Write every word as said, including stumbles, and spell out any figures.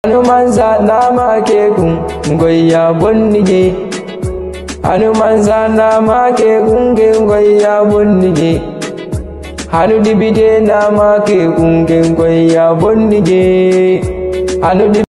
Hanuman zana make kun goya bonnije Hanuman zana make kun goya bonnije Hanu dibide na make kun goya bonnije Hanu